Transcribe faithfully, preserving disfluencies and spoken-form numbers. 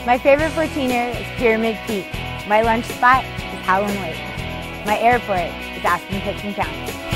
My favorite fourteener is Pyramid Peak. My lunch spot is Howland Lake. My airport is Aspen Pitkin County.